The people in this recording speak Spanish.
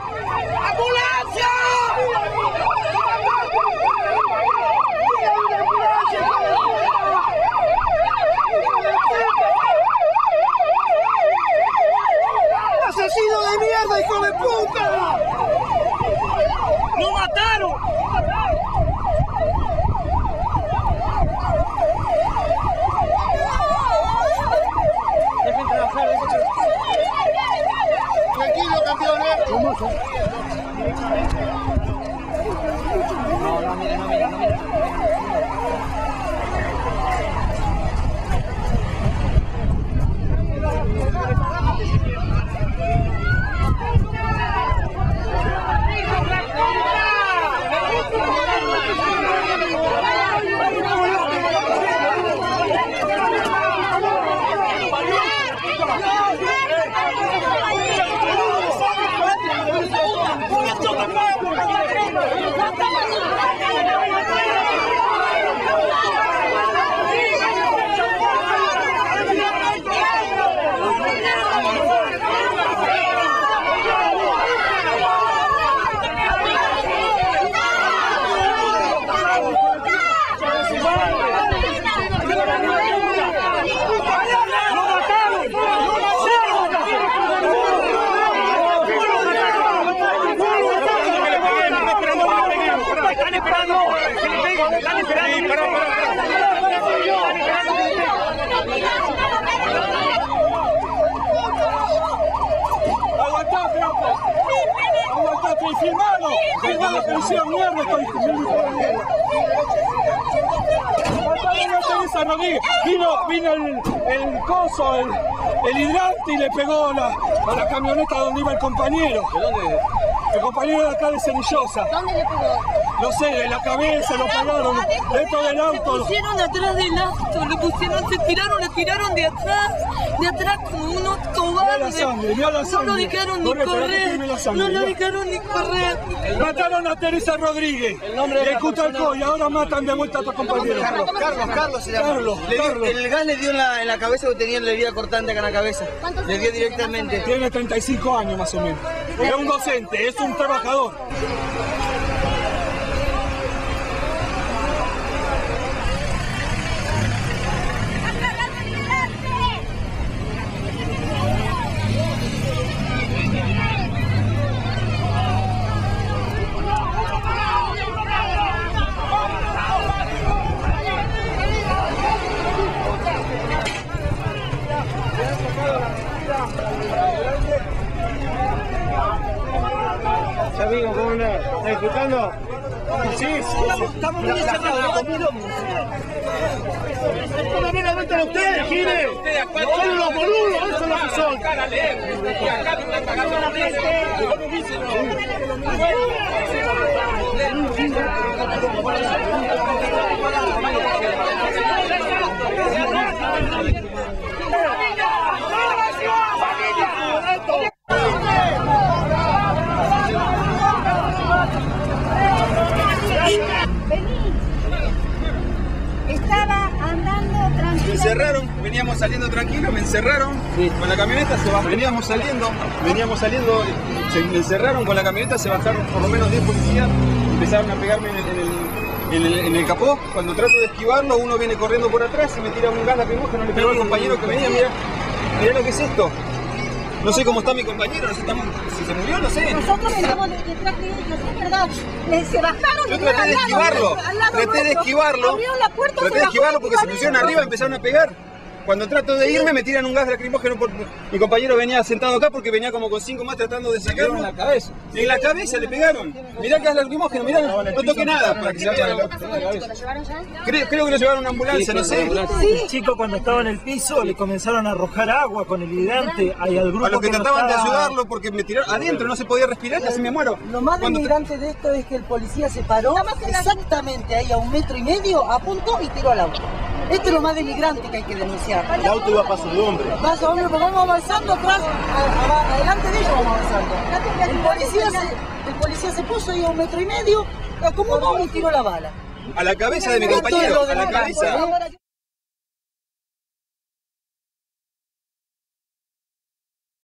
¡Ambulancia! ¡Asesino de mierda, hijo de puta! ¡Lo mataron! Dejen trabajar, Tranquilo, campeón, ¿Cómo son? No, mire. ¡Aguantate y filmalo! ¡Filmalo la prisión, mierda! Teresa Rodríguez, vino el coso, el hidrante y le pegó a la camioneta donde iba el compañero. ¿De dónde? El compañero de acá de Cenillosa. ¿Dónde le pegó? No sé, en la cabeza lo pegaron, dentro del auto. Le pusieron atrás del auto, le tiraron de atrás como unos cobardes. Mirá la sangre. No lo dejaron ni correr, Mataron a Teresa Rodríguez, de Cutalcó, y ahora matan de vuelta a tu compañero. Carlos se llama. Carlos. El gas le dio en la cabeza porque tenía la herida cortante acá en la cabeza. Le dio directamente. Tiene 35 años más o menos. Es un docente, es un trabajador. Amigo, ¿cómo andás? ¿Estás disfrutando? Sí, estamos muy encerrados. ¿Cómo me la cuentan ustedes, Gine? Son los boludos, eso es lo que son. Estaba andando tranquilo. Me encerraron, veníamos saliendo tranquilos, me encerraron con la camioneta, veníamos saliendo, me encerraron con la camioneta, se bajaron por lo menos 10 policías, empezaron a pegarme en el capó. Cuando trato de esquivarlo, uno viene corriendo por atrás y me tira un gas lacrimógeno, le pegó al compañero que venía, mirá lo que es esto. No sé cómo está mi compañero, no sé si se murió, no sé. Nosotros veníamos detrás de ellos, es verdad. Se bajaron. Yo traté de esquivarlo, porque se pusieron arriba y empezaron a pegar. Cuando trato de irme me tiran un gas lacrimógeno. Mi compañero venía sentado acá porque venía como con 5 más tratando de sacarlo. En la cabeza. En la cabeza le pegaron. Mirá el gas lacrimógeno, mirá, no toqué nada para que se vaya. Creo que lo llevaron a una ambulancia, no sé. El chico cuando estaba en el piso le comenzaron a arrojar agua con el hidrante al grupo A los que trataban de no estaba... ayudarlo porque me tiraron adentro, no se podía respirar, casi me muero. Lo más denigrante de esto es que el policía se paró exactamente ahí a 1,5 metros, apuntó y tiró al auto. Esto es lo más denigrante que hay que denunciar. El auto iba a paso de hombre. Paso de hombre, porque vamos avanzando atrás, adelante de ellos vamos avanzando. El policía se puso ahí a 1,5 metros, acomodó y tiró la bala. A la cabeza de mi compañero, a la cabeza.